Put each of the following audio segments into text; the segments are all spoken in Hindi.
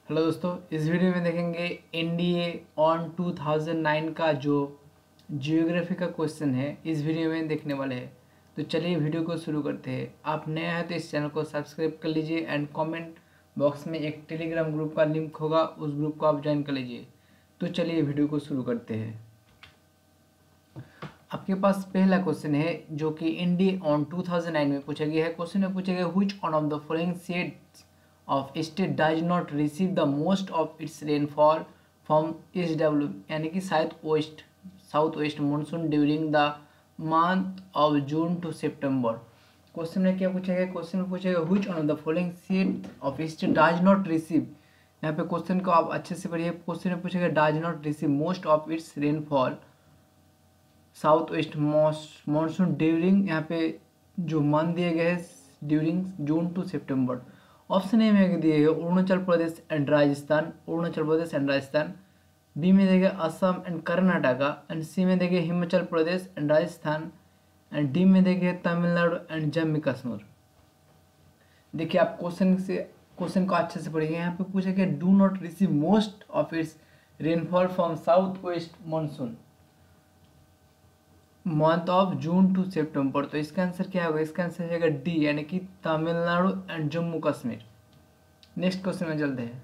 हेलो दोस्तों, इस वीडियो में देखेंगे एनडीए ऑन 2009 का जो जियोग्राफी का क्वेश्चन है इस वीडियो में देखने वाले हैं। तो चलिए वीडियो को शुरू करते हैं। आप नए हैं तो इस चैनल को सब्सक्राइब कर लीजिए एंड कमेंट बॉक्स में एक टेलीग्राम ग्रुप का लिंक होगा, उस ग्रुप को आप ज्वाइन कर लीजिए। तो चलिए वीडियो को शुरू करते हैं। आपके पास पहला क्वेश्चन है जो कि एनडीए ऑन 2009 में पूछा गया है। क्वेश्चन में पूछा गया which one of the following states of state does not receive the most of its rainfall from SW यानी कि south west monsoon during the month of June to September. Question में क्या पूछा गया? क्वेश्चन में पूछा गया which one of the following state of state does not receive. यहाँ पे क्वेश्चन को आप अच्छे से पढ़िए। क्वेश्चन में पूछा गया does not receive most of its rainfall south west monsoon during, यहाँ पे जो मंथ दिए गए हैं during June to September. Option A में दिए गए अरुणाचल प्रदेश एंड राजस्थान, बी में दिए गए Assam and Karnataka and C में दिए गए Himachal Pradesh and Rajasthan and D में दिए गए तमिलनाडु एंड जम्मू कश्मीर। देखिए आप क्वेश्चन को अच्छे से पढ़िए। यहाँ पे पूछा गया do not receive most of its rainfall from south west monsoon month of June to September. तो इसका आंसर क्या होगा? इसका आंसर होगा डी यानी कि Tamil Nadu and Jammu Kashmir. Next question में चलते हैं।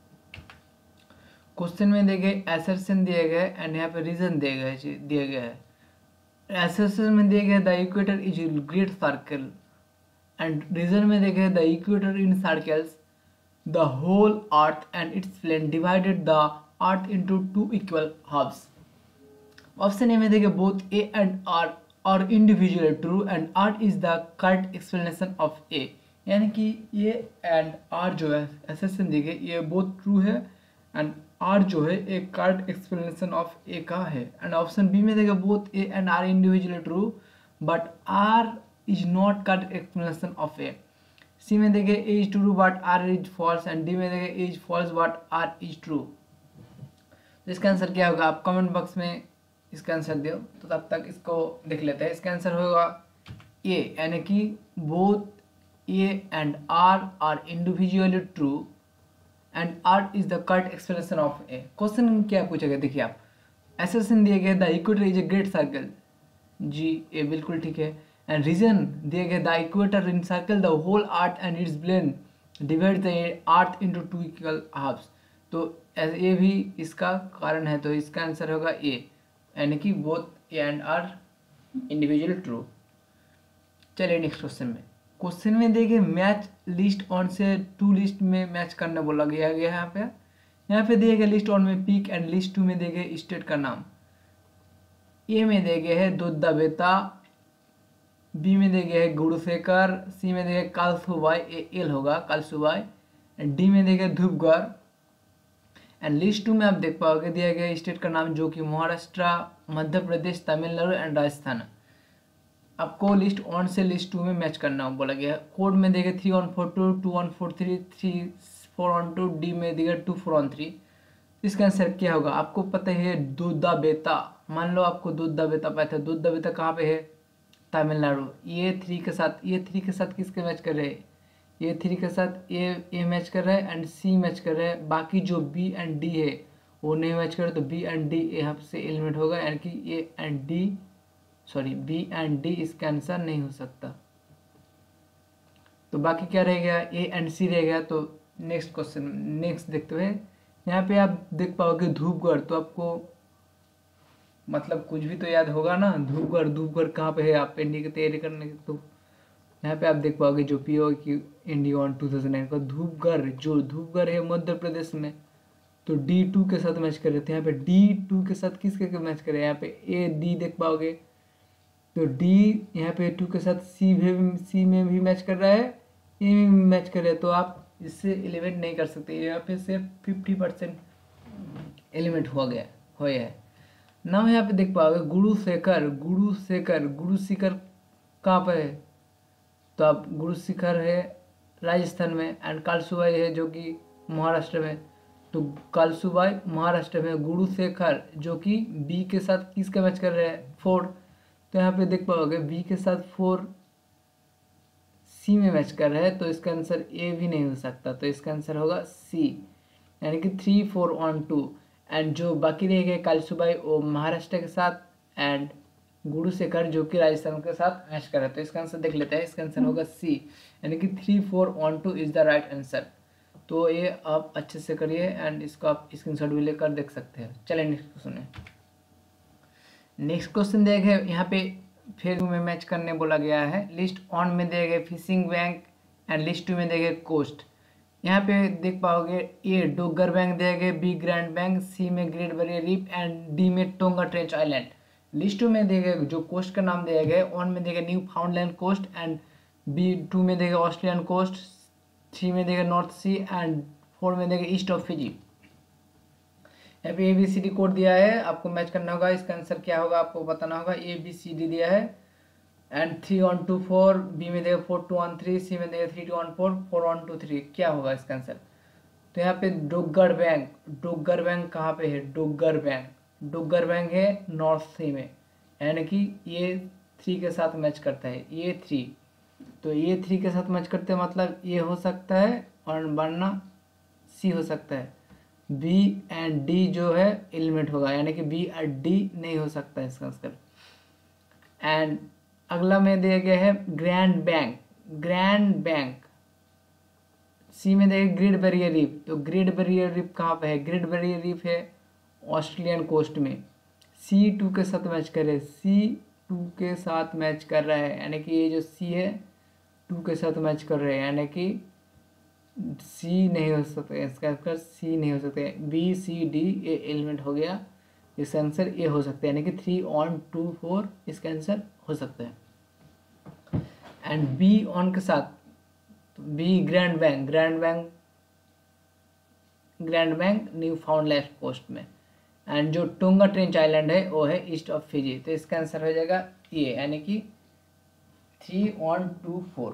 क्वेश्चन में दिए गए एसर्शन दिए गए एंड यहाँ पे रीजन दिए गए है। एसर्शन में दिए गए the equator is great circle and reason में दिए गए the equator encircles the whole earth and its plane divided the earth into two equal halves. Option A में देखें both A and R are individually true and R is the correct explanation of A, यानी कि ए एंड आर जो है एसेशन देखे ये बोथ ट्रू है एंड आर जो है एक करेक्ट एक्सप्लेनेशन ऑफ ए का है। एंड ऑप्शन बी में देखें both A and R individually true but R is not correct explanation of A. C में देखें A is true but R is false and D में देखें A is false but R is true. तो इसका आंसर क्या होगा? आप कमेंट बॉक्स में इसका आंसर दो। तो तब तक इसको देख लेते हैं। इसका आंसर होगा ए यानी कि both A and R are individually true and R is the correct explanation of A. Question क्या पूछा गया? देखिए आप एसेशन दिए गए the equator is a great circle, जी ए बिल्कुल ठीक है। एंड रीजन दिए गए the equator encircles the whole earth and its plane divide the earth into two equal halves. तो ये भी इसका कारण है। तो इसका आंसर होगा ए यानी कि both A and R individual true. चलिए नेक्स्ट क्वेश्चन में। क्वेश्चन में देखिए मैच लिस्ट ऑन से टू लिस्ट में मैच करने बोला गया है। यहाँ पे दिए गए लिस्ट ऑन में पीक एंड लिस्ट टू में दिए गए स्टेट का नाम। ए में दिए गए है दुद्धा बेता, बी में दिए गए है गुरुशेखर, सी में दिए गए कालसुबाई ए एल होगा कालसुबाई एंड डी में दिए गए धूपगढ़ एंड लिस्ट टू में आप देख पाओगे दिया गया स्टेट का नाम जो कि महाराष्ट्र, मध्य प्रदेश, तमिलनाडु एंड राजस्थान। आपको लिस्ट वन से लिस्ट टू में मैच करना बोला गया। कोड में देगा 3142, 2143, 3412, डी में देगा 2413। इसका आंसर क्या होगा? आपको पता है दुद्धा बेता। मान लो आपको दुद्धा बेता पता है। दुद्धा बेता कहाँ पे है? तमिलनाडु। ये थ्री के साथ किसके मैच कर रहे हैं? ए थ्री के साथ ए मैच कर रहा है एंड सी मैच कर रहा है। बाकी जो बी एंड डी है वो नहीं मैच कर रहे। तो बी एंड डी यहाँ से एलिमिनेट होगा यानी कि बी एंड डी इसका आंसर नहीं हो सकता। तो बाकी क्या रह गया? ए एंड सी रह गया। तो नेक्स्ट क्वेश्चन नेक्स्ट देखते हुए यहाँ पे आप देख पाओगे धूपगढ़। तो आपको मतलब कुछ भी तो याद होगा ना। धूपगढ़ कहाँ पे है? आप एनडी की तैयारी करने की तो यहाँ पे आप देख पाओगे जो पीओ की इंडिया ऑन 2009 का धूपगढ़ है मध्य प्रदेश में। तो D2 के साथ मैच कर रहे थे। यहाँ पे D2 के साथ किसके मैच कर रहे हैं? यहाँ पे ए डी देख पाओगे। तो डी यहाँ पे 2 के साथ सी में भी मैच कर रहा है, ए में भी मैच कर रहा है। तो आप इससे एलिमेंट नहीं कर सकते। यहाँ पे सिर्फ 50% एलिमेंट हो गया है। नाम यहाँ पे देख पाओगे गुरुशेखर कहाँ पर है? तो आप गुरुशेखर है राजस्थान में एंड कालसुबाई है जो कि महाराष्ट्र में। तो कालसुबाई महाराष्ट्र में, गुरुशेखर जो कि बी के साथ किसका मैच कर रहे हैं? 4। तो यहाँ पे देख पाओगे बी के साथ 4 सी में मैच कर रहा है। तो इसका आंसर ए भी नहीं हो सकता। तो इसका आंसर होगा सी यानी कि 3-4-1-2। एंड जो बाकी रह गए कालसुबाई वो महाराष्ट्र के साथ, एंड गुरुशेखर जो कि राजस्थान के साथ मैच कर रहे हैं। तो इसका आंसर देख लेते हैं, इसका आंसर होगा सी, यानी कि 3-4-1-2 इज द राइट आंसर। तो ये आप अच्छे से करिए एंड इसको आप स्क्रीनशॉट भी लेकर देख सकते हैं। चलिए नेक्स्ट क्वेश्चन है। नेक्स्ट क्वेश्चन देखे यहाँ पे फिर में मैच करने बोला गया है। लिस्ट ऑन में दिए गए फिशिंग बैंक एंड लिस्ट 2 में दिए गए कोस्ट। यहाँ पे देख पाओगे ए डोगर बैंक दिए गए, बी ग्रैंड बैंक, सी में great barrier reef and D में टोंगा ट्रेंच आइलैंड। लिस्ट 2 में दिए गए जो कोस्ट का नाम दिया गया है, ऑन में दिए गए Newfoundland coast and B 2 में दिए गए ऑस्ट्रेलियन कोस्ट, 3 में देगा नॉर्थ सी एंड 4 में देगा ईस्ट ऑफ फिजी। यहाँ पे ABCD कोड दिया है, आपको मैच करना होगा। इसका आंसर क्या होगा आपको बताना होगा। ABCD दिया है एंड 3-1-2-4, बी में देगा 4-2-1-3, सी में देगा 3-2-1-4, 4-1-2-3। क्या होगा इसका आंसर। तो यहाँ पे डोगर बैंक, डोगर बैंक कहाँ पे है, डोगर बैंक, डोगर बैंक है नॉर्थ सी में, यानी कि ये 3 के साथ मैच करता है, ये 3। तो ये 3 के साथ मैच करते हैं, मतलब ये हो सकता है और वरना सी हो सकता है। बी एंड डी जो है एलिमेंट होगा, यानी कि बी और डी नहीं हो सकता है इसका आंसर। एंड अगला में दिया गया है grand bank, grand bank, C में देगा ग्रेट बैरियर रीफ। तो ग्रेट बैरियर रीफ कहाँ पे है, ग्रेट बैरियर रीफ है ऑस्ट्रेलियन कोस्ट में। C2 के साथ मैच कर रहे हैं, C2 के साथ मैच कर रहा है, यानी कि ये जो C है 2 के साथ मैच कर रहे हैं, यानी कि सी नहीं हो सकता, इसका आंसर सी नहीं हो सकता है। BCD ये एलिमेंट हो गया, इसका आंसर ये हो सकता है, यानी कि 3-1-2-4 इसका आंसर हो सकता है। एंड बी ऑन के साथ B grand bank, grand bank, grand bank Newfoundland coast and. एंड जो टोंगा ट्रेंच आइलैंड है वो है ईस्ट ऑफ फिजी। तो इसका आंसर हो जाएगा ये, यानी कि 3-1-2-4।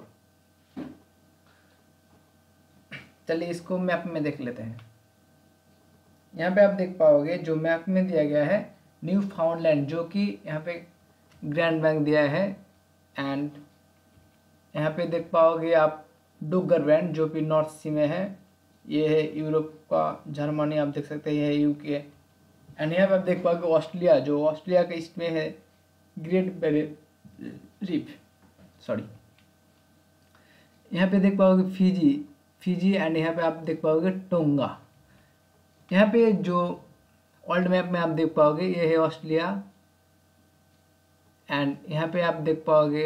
चलिए इसको मैप में देख लेते हैं। यहाँ पे आप देख पाओगे जो मैप में दिया गया है न्यू फाउंडलैंड, जो कि यहाँ पे ग्रैंड बैंक दिया है। एंड यहाँ पे देख पाओगे आप डोगर बैंक जो कि नॉर्थ सी में है, ये है यूरोप का, जर्मनी आप देख सकते हैं, ये है UK। एंड यहाँ पे आप देख पाओगे ऑस्ट्रेलिया, जो ऑस्ट्रेलिया के ईस्ट में है ग्रेट बैरियर रीफ, सॉरी। यहाँ पे देख पाओगे फिजी, फिजी एंड यहाँ पे आप देख पाओगे टोंगा। यहाँ पे जो ओल्ड मैप में आप देख पाओगे ये है ऑस्ट्रेलिया, एंड यहाँ पे आप देख पाओगे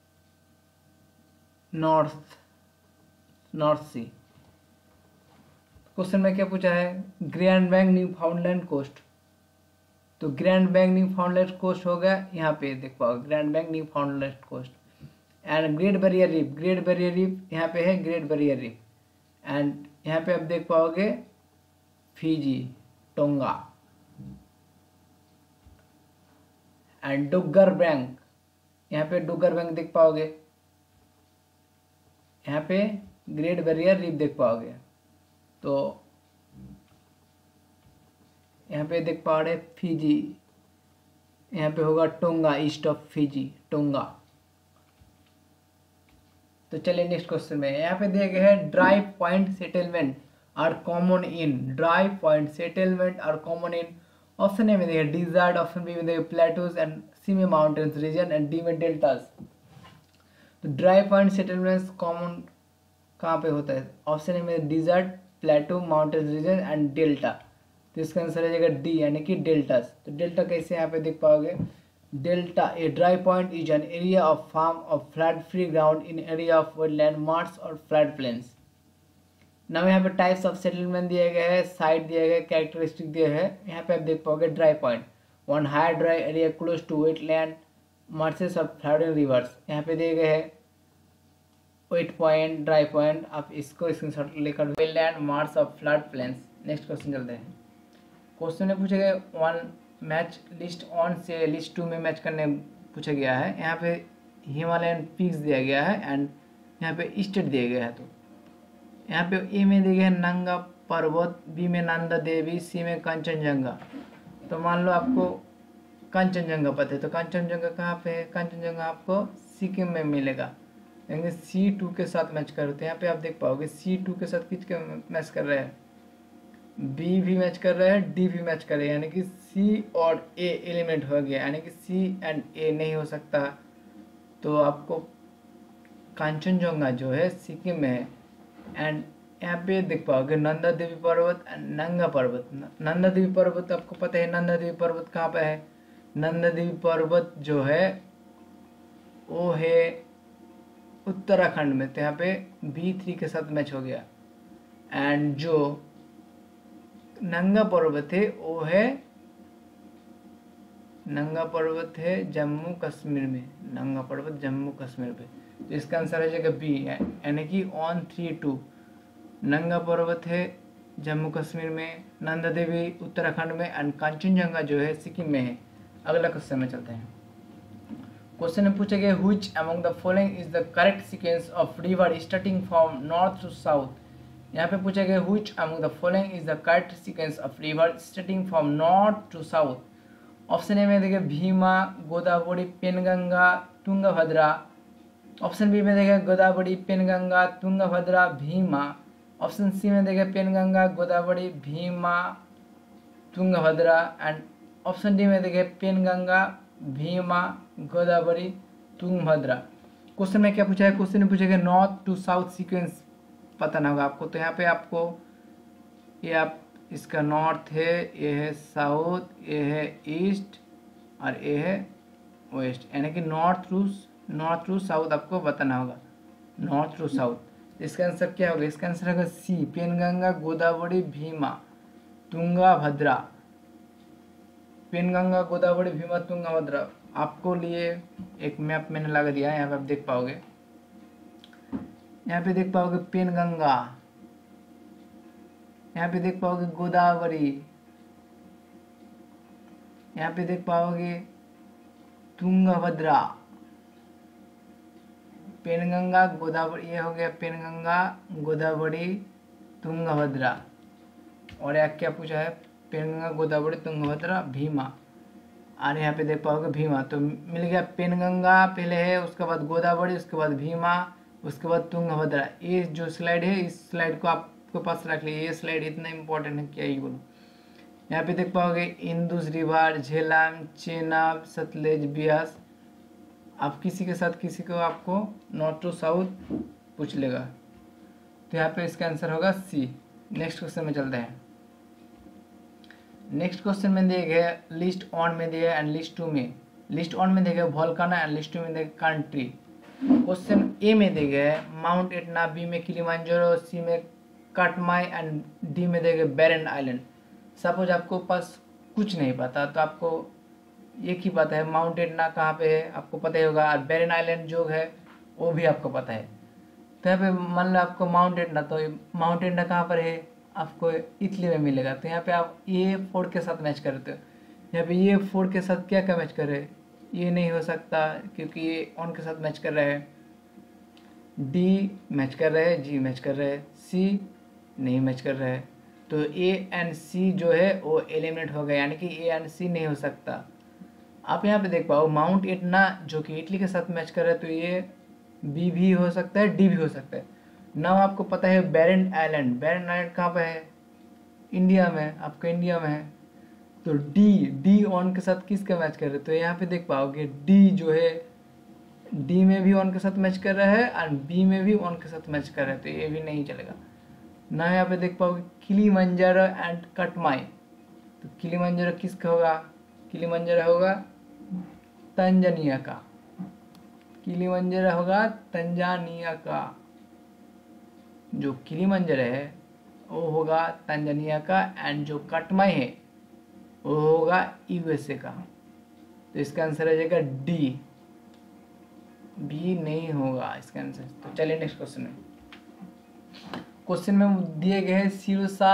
नॉर्थ सी। क्वेश्चन में क्या पूछा है, grand bank Newfoundland coast. तो grand bank Newfoundland coast हो गया, यहाँ पे देख पाओगे grand bank Newfoundland coast. And great barrier reef, great barrier reef यहाँ पे है ग्रेट बैरियर रीफ। एंड यहाँ पे आप देख पाओगे Fiji, Tonga. And Dogger bank, यहाँ पे डोगर बैंक देख पाओगे, यहाँ पे ग्रेट बैरियर रीफ देख पाओगे। तो यहाँ पे देख पा रहे फिजी, यहाँ पे होगा Tonga, east of Fiji, Tonga. तो चलिए नेक्स्ट क्वेश्चन में, यहाँ पे दिया गया है dry point settlement are common in, dry point settlement are common in. Option A में देखिए डिजर्ट, ऑप्शन बी में देखिए प्लेटूज एंड सी में माउंटेन्स रीजन एंड डी में डेल्टास। तो ड्राई पॉइंट सेटलमेंट्स कॉमन कहाँ पे होता है, ऑप्शन ए में desert, plateau, mountains region and delta. तो इसका आंसर हो जाएगा डी, यानी कि डेल्टास। तो डेल्टा कैसे यहाँ पे देख पाओगे, delta a dry point is an area of firm of flat free ground in area of wetland, marsh और फ्लैट प्लेन्स। नाउ यहाँ पे टाइप्स ऑफ सेटलमेंट दिया गया है, साइट दिया गया है, कैरेक्टरिस्टिक दिया है। यहाँ पे आप देख पाओगे dry point, one high dry area close to wetland, marshes और फ्लडिंग रिवर्स। यहाँ पे दिए गए है वेट पॉइंट, ड्राई पॉइंट, आप इसको स्क्रीनशॉट लेकर वेटलैंड, मार्श और फ्लड प्लेन्स। नेक्स्ट क्वेश्चन चलते हैं। क्वेश्चन में पूछे गए वन मैच लिस्ट ऑन से लिस्ट 2 में मैच करने पूछा गया है। यहाँ पे हिमालयन पीक्स दिया गया है एंड यहाँ पे स्टेट दिया गया है। तो यहाँ पे ए में दिया गया है नंगा पर्वत, बी में नंदा देवी, सी में कंचनजंगा। तो मान लो आपको कंचनजंगा पता है, तो कंचनजंगा कहाँ पे है, कंचनजंगा आपको सिक्किम में मिलेगा, यानी C2 के साथ मैच कर रहे हैं। यहाँ पे आप देख पाओगे C2 के साथ किसके मैच कर रहे हैं, बी भी मैच कर रहा है, डी भी मैच कर रहा है, यानी कि सी और ए एलिमेंट हो गया, यानी कि सी एंड ए नहीं हो सकता। तो आपको कांचनजंगा जो है सिक्किम में है। एंड यहाँ पे देख पाओगे नंदा देवी पर्वत एंड नंगा पर्वत। नंदा देवी पर्वत आपको पता है, नंदा देवी पर्वत कहाँ पे है? नंदा देवी पर्वत जो है वो है उत्तराखंड में, तो यहाँ पे B3 के साथ मैच हो गया। एंड जो नंगा पर्वत है वो है, नंगा पर्वत है जम्मू कश्मीर में, नंगा पर्वत जम्मू कश्मीर पे। तो इसका आंसर हो जाएगा बी, यानी कि 132 नंगा पर्वत है जम्मू कश्मीर में, नंदा देवी उत्तराखंड में एंड कांचनजंगा जो है सिक्किम में है। अगला क्वेश्चन में चलते हैं। क्वेश्चन में पूछा गया which among the following is the correct sequence of river starting from north to south. यहाँ पे पूछा गया which among the following is the correct sequence of river starting from north to south. Option A में देखिए भीमा, गोदावरी, पेनगंगा, तुंगभद्रा। ऑप्शन बी में देखिए गोदावरी, पेनगंगा, तुंगभद्रा, भीमा। ऑप्शन सी में देखिए Penganga, Godavari, Bhima, Tungabhadra and option D में देखिए पेनगंगा, भीमा, गोदावरी, तुंगभद्रा। क्वेश्चन में क्या पूछा है? क्वेश्चन में पूछा गया नॉर्थ टू साउथ सीक्वेंस पता ना होगा आपको, तो यहाँ पे आपको ये आप इसका नॉर्थ है, ये है साउथ, ये है ईस्ट और ये है वेस्ट, यानी कि नॉर्थ टू साउथ आपको बताना होगा, नॉर्थ टू साउथ। इसका आंसर क्या होगा? इसका आंसर होगा सी, पेनगंगा, गोदावरी, भीमा, तुंगभद्रा। पेनगंगा, गोदावरी, भीमा, तुंगभद्रा। आपको लिए एक मैप मैंने लगा दिया है, यहाँ पे आप देख पाओगे, यहाँ पे देख पाओगे पेनगंगा, यहाँ पे देख पाओगे गोदावरी, यहाँ पे देख पाओगे तुंगभद्रा। पेनगंगा, गोदावरी, ये हो गया पेनगंगा, गोदावरी, तुंगभद्रा। और यहाँ क्या पूछा है? पेनगंगा, गोदावरी, तुंगभद्रा, भीमा। और यहाँ पे देख पाओगे भीमा, तो मिल गया पेनगंगा पहले है, उसके बाद गोदावरी, उसके बाद भीमा, उसके बाद तुंगभद्रा। ये जो स्लाइड है इस स्लाइड को आपके पास रख लीजिए, ये स्लाइड इतना इम्पोर्टेंट है क्या ही बोलूँ। यहाँ पे देख पाओगे इंदुस रिवर, झेलम, चेनाब, सतलेज, ब्यास। आप किसी के साथ किसी को आपको नॉर्थ टू साउथ पूछ लेगा, तो यहाँ पे इसका आंसर होगा सी। नेक्स्ट क्वेश्चन में चलते हैं। नेक्स्ट क्वेश्चन में दिए गए लिस्ट ऑन में दिए एंड लिस्ट टू में। लिस्ट ऑन में दिए गए वोल्कानो एंड लिस्ट टू में दिए कंट्री। क्वेश्चन ए में दिए गए माउंट एटना, बी में किलिमंजारो, सी में काटमाई एंड डी में दिए गए बैरन आइलैंड। सपोज आपको पास कुछ नहीं पता तो आपको एक ही पता है माउंट एटना कहाँ पे है, आपको पता ही होगा, और बैरन आइलैंड जो है वो भी आपको पता है। तो यहाँ पे मान लो आपको माउंट एटना, तो माउंट एटना कहाँ पर है? आपको इटली में मिलेगा। तो यहाँ पे आप A4 के साथ मैच करते हो, यहाँ पे A4 के साथ क्या क्या मैच कर रहे हैं? ये नहीं हो सकता क्योंकि ये ऑन के साथ मैच कर रहे हैं, डी मैच कर रहे हैं, जी मैच कर रहे हैं, सी नहीं मैच कर रहे हैं। तो A एंड C जो है वो एलिमिनेट हो गए, यानी कि A एंड C नहीं हो सकता। आप यहाँ पे देख पाओ माउंट एटना जो कि इटली के साथ मैच कर रहा है, तो ये बी भी हो सकता है, डी भी हो सकता है। नाउ आपको पता है बैरन आइलैंड, बैरन आइलैंड कहाँ पे है? इंडिया में, आपका इंडिया में है। तो डी ऑन के साथ किसका मैच कर रहे हैं? तो यहाँ पे देख पाओगे डी जो है डी में भी ऑन के साथ मैच कर रहा है और बी में भी ऑन के साथ मैच कर रहा है, तो ये भी नहीं चलेगा ना। यहाँ पे देख पाओगे किलिमंजारो एंड काटमाई, तो किलिमंजारो किसका होगा? किलिमंजारो होगा तंजानिया का, किलिमंजारो होगा तंजानिया का। जो किलिमंजारो है वो होगा तंजानिया का एंड जो काटमाई है वो होगा USA का। तो इसका आंसर आ जाएगा डी, बी नहीं होगा इसका आंसर। तो चलिए नेक्स्ट क्वेश्चन में। क्वेश्चन में दिए गए हैं Sirsa,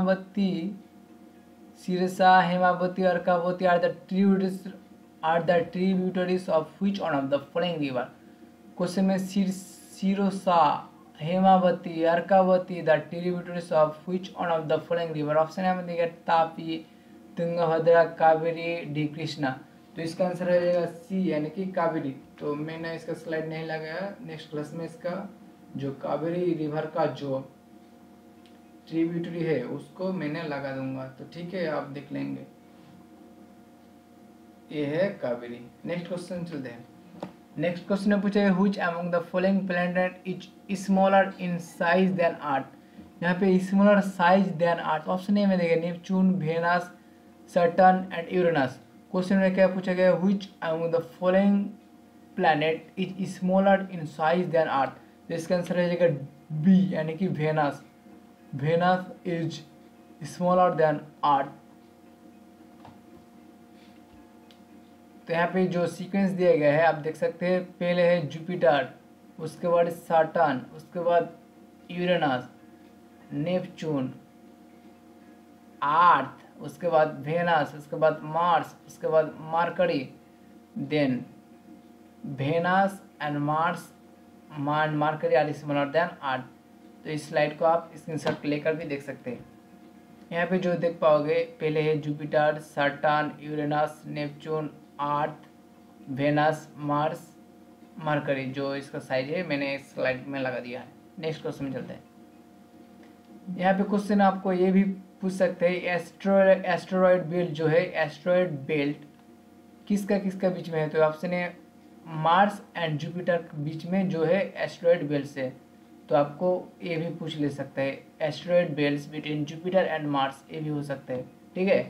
Hemavati, Arkavati are the tributaries of which one of the following river. Question में Sirsa, Hemavati, Arkavati the tributaries of which one of the following river. Option है में देखिए तापी, तुंगभद्रा, कावेरी, डी कृष्णा। तो इसका आंसर हो जाएगा सी, यानी कि कावेरी। तो मैंने इसका स्लाइड नहीं लगाया, नेक्स्ट क्लास में इसका जो कावेरी रिवर का जो ट्रिब्यूटरी है उसको मैंने लगा दूंगा, तो ठीक है आप देख लेंगे। ये है कावेरी। नेक्स्ट क्वेश्चन चलते हैं। नेक्स्ट क्वेश्चन में पूछा है which among the following planet is smaller in size than earth. यहाँ पे smaller size than earth option A में देखिए Neptune, Venus, Saturn and Uranus. Question में क्या पूछा गया which among the following planet is smaller in size than earth. तो इसका आंसर हो जाएगा बी यानी कि Venus. Venus is smaller than earth. तो यहाँ पे जो सीक्वेंस दिया गया है आप देख सकते हैं, पहले है जुपिटर, उसके बाद सैटर्न, उसके बाद यूरेनस, नेपच्यून, अर्थ, उसके बाद वेनस, उसके बाद मार्स, उसके बाद Mercury, then Venus and Mars Mercury are smaller than earth. तो इस स्लाइड को आप स्क्रीनशॉट लेकर भी देख सकते हैं। यहाँ पे जो देख पाओगे पहले है Jupiter, Saturn, Uranus, Neptune, earth, Venus, Mars, Mercury, जो इसका साइज है मैंने इस स्लाइड में लगा दिया है। नेक्स्ट क्वेश्चन में चलते हैं। यहाँ पे क्वेश्चन आपको ये भी पूछ सकते हैं एस्टेरॉयड बेल्ट जो है, एस्टेरॉयड बेल्ट किसका किसका बीच में है। तो ऑप्शन है मार्स एंड जुपिटर के बीच में जो है एस्टेरॉयड बेल्ट है। तो आपको ये भी पूछ ले सकता है asteroid belt between Jupiter and Mars, ये भी हो सकता है। ठीक है,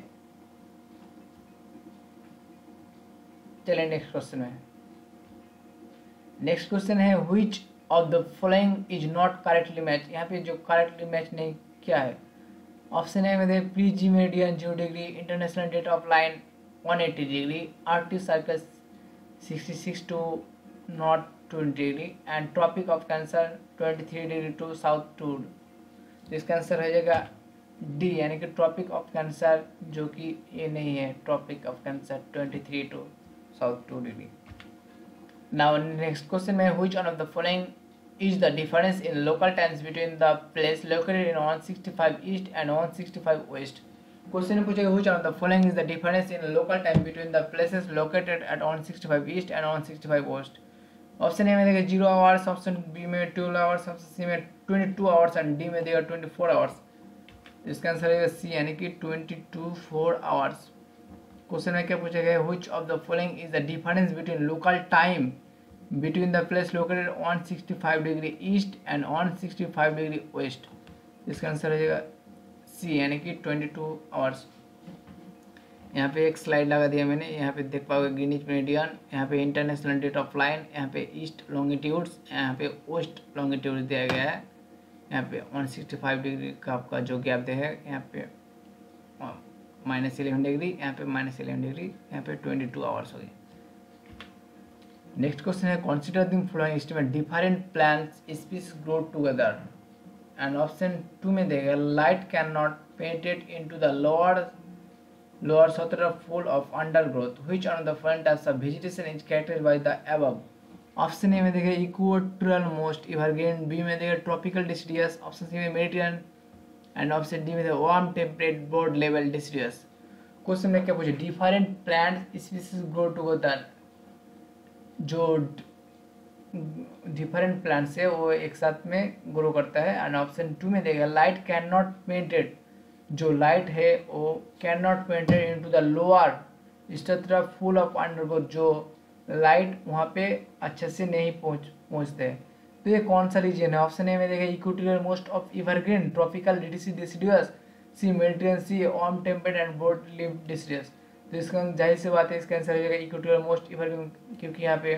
चलिए नेक्स्ट क्वेश्चन है। नेक्स्ट क्वेश्चन है which of the following is not correctly match. यहाँ पे जो करेक्टली मैच नहीं क्या है, ऑप्शन है में prime meridian 0 degree, international date of line 180 degree, Arctic circle 66 two north 20 degree and tropic of cancer 23 degree two south 2। तो इसका आंसर हो जाएगा डी यानी कि ट्रॉपिक ऑफ कैंसर, जो कि ये नहीं है, tropic of cancer 23 two south 2 degree. Now next question है which one of the following is the difference in local times between the place located in 165 east and 165 west। Question में पूछेगा which one of the following is the difference in local time between the places located at 165 east and 165 west। Option A में देगा 0 आवर्स, ऑप्शन बी में 12 आवर्स, ऑप्शन सी में 22 आवर्स एंड डी में देगा 24 आवर्स। इसका आंसर है सी यानी कि 24 आवर्स। क्वेश्चन में क्या पूछा गया which of the following is the difference between local time between the place located 165 degree east and 165 degree west. इसका आंसर हो जाएगा सी यानी कि 22 आवर्स। यहाँ पे एक स्लाइड लगा दिया मैंने, यहाँ पे देख पाओगे ग्रीनिच मेरिडियन, यहाँ पे इंटरनेशनल डेट ऑफ लाइन, यहाँ पे ईस्ट लॉन्गिट्यूड्स, यहाँ पे वेस्ट लॉन्गिट्यूड दिया गया है। यहाँ पे 165 डिग्री का आपका जो गैप दिया है, यहाँ पे -11 डिग्री, यहाँ पे -11 डिग्री, यहाँ पे 22 आवर्स हो गए। नेक्स्ट क्वेश्चन है consider the following statement different plants species grow together and option 2 में देगा light can not penetrate into the lower structural fold of undergrowth which one of the following types of vegetation is characterized by the above। Option A में देगा इक्वेटोरियल मोस्ट एवरग्रीन, बी में देगा ट्रॉपिकल डिसिडियस, ऑप्शन सी में मेडिटेरियन एंड ऑप्शन डी में देगा warm temperate broad level deciduous. Question में क्या पूछे different plant species grow together, जो डिफरेंट प्लांट्स है वो एक साथ में ग्रो करता है। एंड ऑप्शन 2 में देगा लाइट कैन नॉट पेनिट्रेट, जो लाइट है वो can not penetrate into the lower structure full of undergrowth, जो लाइट वहाँ पे अच्छे से नहीं पहुँचते। तो ये कौन सा रीजन है, ऑप्शन ए में देगा equatorial most of evergreen tropical deciduous, C Mediterranean, C warm temperate and broad leaf deciduous. तो इसका जाहिर सी बात है इसका आंसर हो जाएगा इक्वेटोरियल मोस्ट एवरग्रीन, क्योंकि यहाँ पे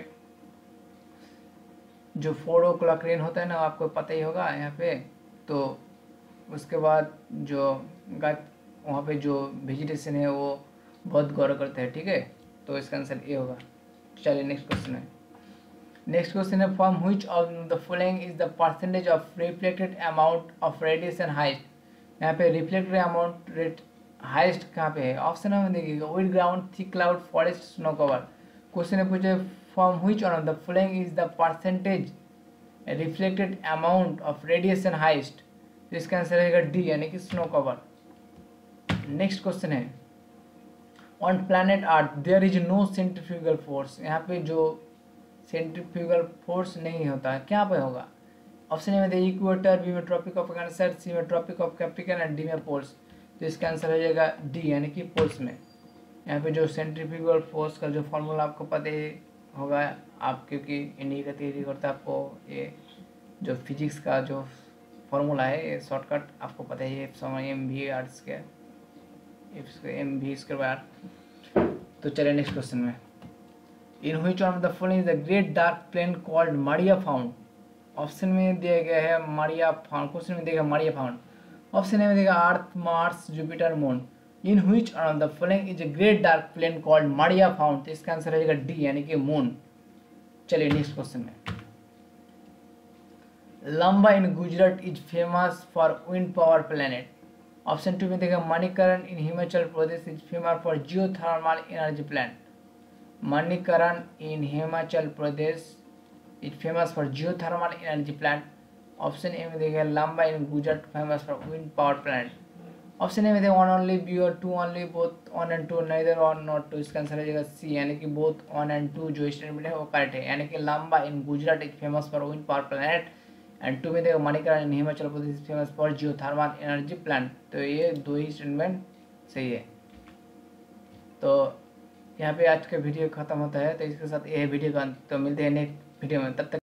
जो 4 o'clock रेन होता है ना, आपको पता ही होगा यहाँ पे। तो उसके बाद जो वहाँ पे जो वेजिटेशन है वो बहुत गौरव करते हैं। ठीक है, तो इसका आंसर ये होगा। चलिए नेक्स्ट क्वेश्चन है। नेक्स्ट क्वेश्चन है from which of the following is the percentage of reflected amount of radiation highest. यहाँ पे रिफ्लेक्टेड अमाउंट रेट हाइस्ट कहाँ पे है, ऑप्शन में देखिएगा with ground, thick cloud, forest, snow cover. Question है पूछे from which of the following is the percentage reflected amount of radiation highest. तो इसका आंसर रहेगा डी यानी कि स्नो कवर। नेक्स्ट क्वेश्चन है on planet earth there is no centrifugal force. यहाँ पे जो सेंट्रीफ्यूगल फोर्स नहीं होता है क्या पे होगा, ऑप्शन ए में देखिए इक्वेटर, बी में ट्रॉपिक ऑफ कैंसर, सी में tropic of Capricorn and D में पोल्स। तो इसका आंसर हो जाएगा डी यानी कि पोल्स में। यहाँ पे जो सेंट्रीफ्यूगल फोर्स का जो फॉर्मूला आपको पता ही होगा आप, क्योंकि इन्हीं का तैयारी करते हैं आपको ये जो फिजिक्स का जो फॉर्मूला है ये शॉर्टकट आपको पता ही है, समय M V R square M V square by R. तो चलिए नेक्स्ट क्वेश्चन में, in which one of the following is the great dark plane called maria found. Option में दिया गया है मारिया फाउंड, क्वेश्चन में दिया मारिया फाउंड। ऑप्शन ए में देगा earth, Mars, Jupiter, moon. In which one of the following is a great dark plane called maria found. तो इसका आंसर हो जाएगा डी यानी कि मून। चलिए नेक्स्ट क्वेश्चन में, Lamba in Gujarat is famous for wind power planet. Option 2 में देगा Manikaran in Himachal Pradesh is famous for geothermal energy plant. Manikaran in Himachal Pradesh is famous for geothermal energy plant. Option A में देगा Lamba in Gujarat famous for wind power plant. Option A में देगा वन ओनली, बी और two only, both one and two, neither one not two. इसका आंसर हो जाएगा सी यानी कि बोथ वन एंड टू जो स्टेटमेंट है वो करेक्ट है, यानी कि Lamba in Gujarat is famous for wind power plant and 2 में देखो Manikaran in Himachal Pradesh famous for geothermal energy plant. तो ये दो ही स्टेटमेंट सही है। तो यहाँ पे आज का वीडियो खत्म होता है, तो इसके साथ ये वीडियो का अंत। तो मिलते हैं नेक्स्ट वीडियो में, तब तक